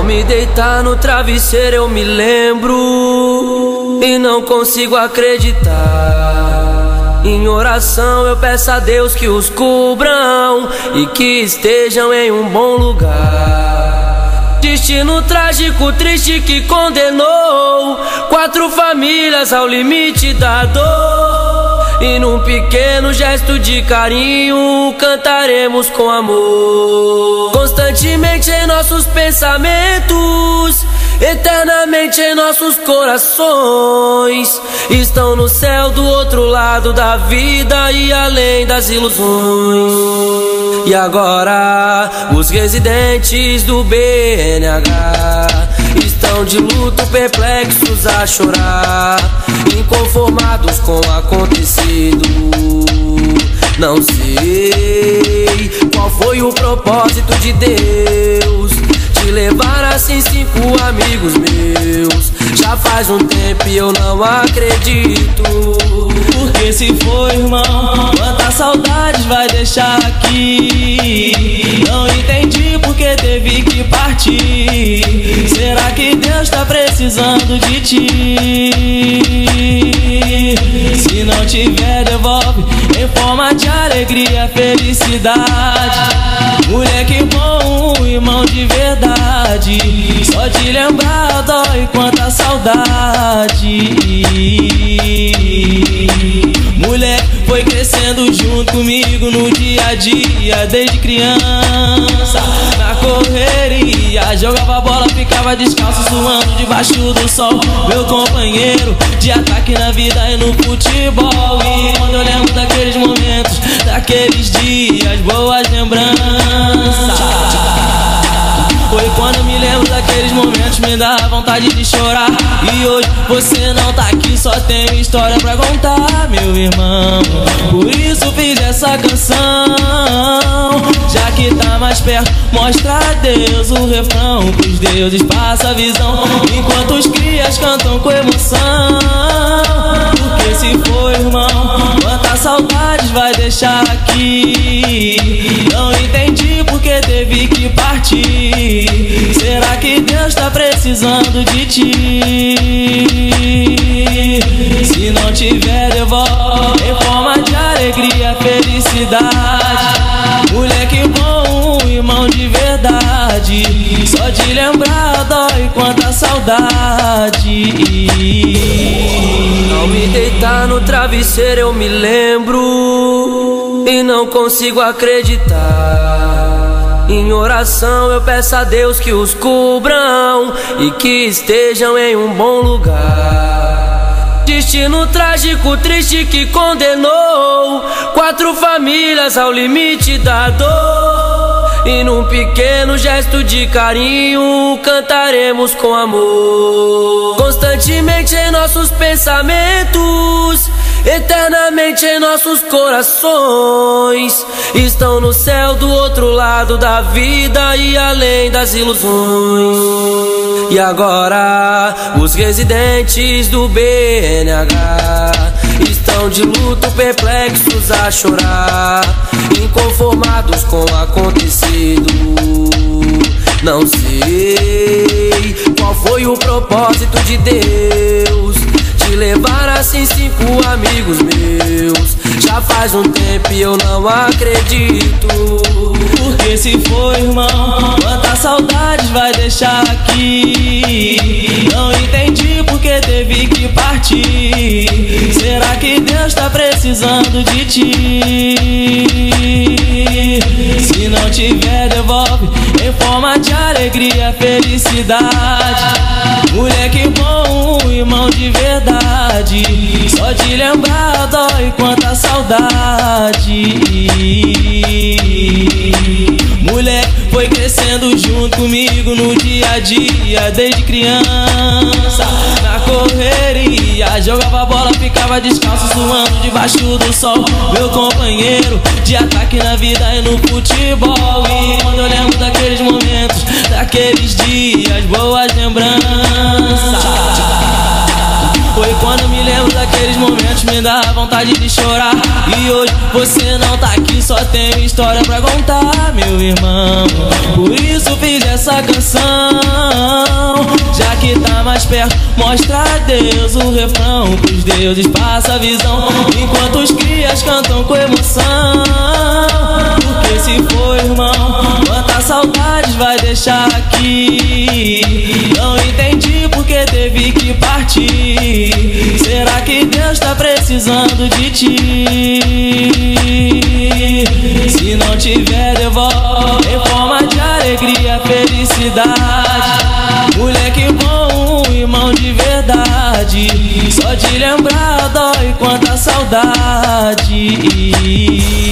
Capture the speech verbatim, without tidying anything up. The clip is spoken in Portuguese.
me deitar no travesseiro eu me lembro e não consigo acreditar. Em oração eu peço a Deus que os cubram e que estejam em um bom lugar. Destino trágico, triste que condenou quatro famílias ao limite da dor. E num pequeno gesto de carinho cantaremos com amor. Constantemente em nossos pensamentos, eternamente em nossos corações, estão no céu do outro lado da vida e além das ilusões. E agora os residentes do B N H estão de luto, perplexos a chorar, inconformados com o acontecido. Não sei qual foi o propósito de Deus de levar assim cinco amigos meus. Já faz um tempo e eu não acredito. Porque se for, irmão, quantas saudades vai deixar aqui? Não entendi porque teve que partir. Será que Deus tá precisando de ti? Se não tiver, devolve em forma de alegria, felicidade. Moleque bom, um irmão de verdade. Só de lembrar dói quanta saudade. Moleque foi crescendo junto comigo no dia a dia, desde criança. Na correria, jogava bola, ficava descalço, suando debaixo do sol. Meu companheiro de ataque na vida e no futebol. E quando eu lembro daqueles momentos, daqueles dias, boas lembranças. Foi quando eu me lembro daqueles momentos, me dá vontade de chorar. E hoje você não tá aqui, só tenho história pra contar, meu irmão. Por isso fiz essa canção, já que tá mais perto, mostra a Deus o refrão. Pros deuses passa a visão, enquanto os crias cantam com emoção. Porque se for, irmão, quantas saudades vai deixar aqui? Não entendi porque teve que partir. Será que Deus tá precisando de ti? Se não tiver, devolve em forma de alegria, felicidade. Moleque bom, um irmão de verdade. Só de lembrar dói quanta saudade. Ao me deitar no travesseiro eu me lembro e não consigo acreditar. Em oração eu peço a Deus que os cubram e que estejam em um bom lugar. Destino trágico, triste que condenou quatro famílias ao limite da dor. E num pequeno gesto de carinho cantaremos com amor. Constantemente em nossos pensamentos, eternamente em nossos corações, estão no céu do outro lado da vida e além das ilusões. E agora os residentes do B N H estão de luto, perplexos a chorar, inconformados com o acontecido. Não sei qual foi o propósito de Deus de levar assim cinco amigos meus. Já faz um tempo e eu não acredito. Porque se for, irmão, quantas saudades vai deixar aqui? Não entendi porque teve que partir. Será que Deus tá precisando de ti? Se não tiver, devolve em forma de alegria, felicidade. Moleque bom, um irmão de verdade. Só de lembrar dói quanta saudade. Moleque foi crescendo junto comigo no dia a dia, desde criança. Na correria, jogava bola, ficava descalço, suando debaixo do sol. Meu companheiro de ataque na vida e no futebol. E quando eu lembro daqueles momentos, daqueles dias, boas lembranças. Foi quando eu me lembro daqueles momentos, me dá vontade de chorar. E hoje você não tá aqui, só tenho história pra contar, meu irmão. Por isso fiz essa canção, mais perto, mostra a Deus o refrão, pros deuses passa a visão, enquanto os crias cantam com emoção. Porque se for irmão, quantas saudades vai deixar aqui? Não entendi porque teve que partir. Será que Deus tá precisando de ti? Se não tiver, devolve em forma de alegria, felicidade. Moleque bom, um irmão de verdade. Só de lembrar dói quanta saudade.